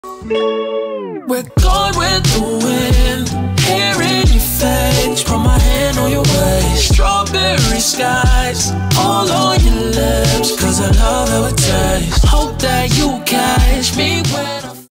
We're gone with the wind, hair in your face, put my hand on your waist. Strawberry skies, all on your lips, cause I love how it tastes. Hope that you